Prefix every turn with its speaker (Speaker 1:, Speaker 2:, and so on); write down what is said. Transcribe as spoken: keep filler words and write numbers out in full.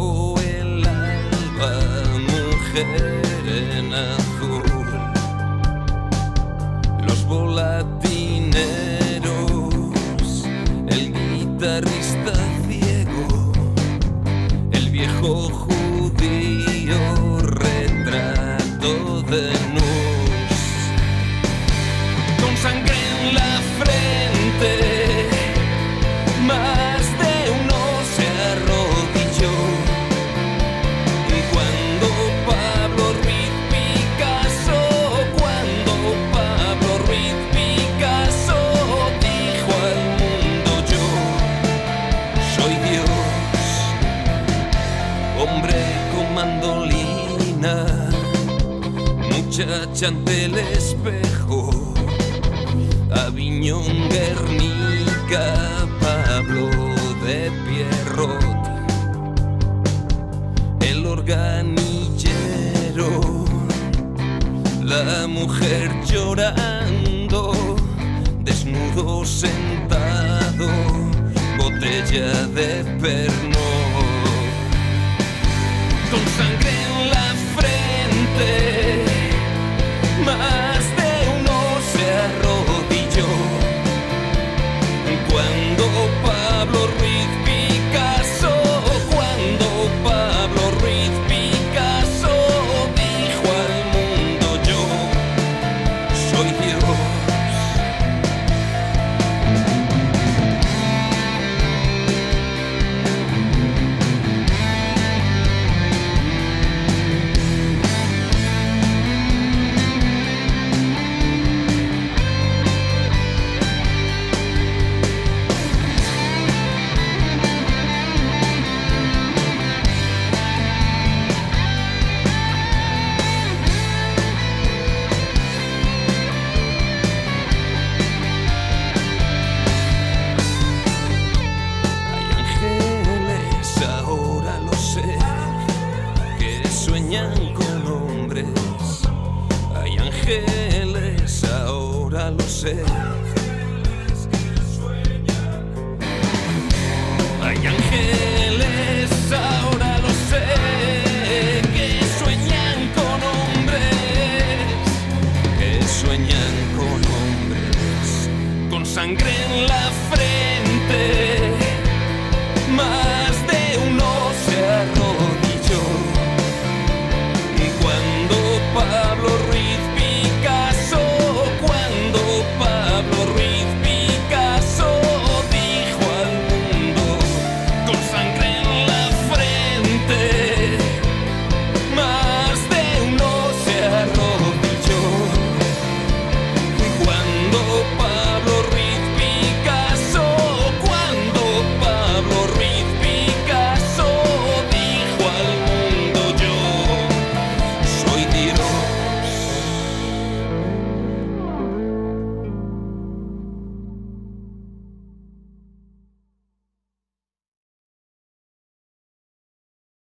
Speaker 1: bajo el alba, mujer en azul. Los volatineros, el guitarrista ciego, el viejo judío, retrato de Nus, con sangre en la frente, más de uno se arrodilló. Cuando Pablo Ruiz Picasso, cuando Pablo Ruiz Picasso dijo al mundo: yo soy Dios. Hombre con mandolina, muchacha ante el espejo, Aviñón, Guernica, Pablo de Pierrot, el organillero, la mujer llorando, desnudo sentado, botella de Pernod, con sangre en la frente, más de uno se arrodilló. Cuando Pablo Ruiz Picasso, cuando Pablo Ruiz Picasso dijo al mundo: yo soy Dios. Sueñan con hombres, hay ángeles, ahora lo sé.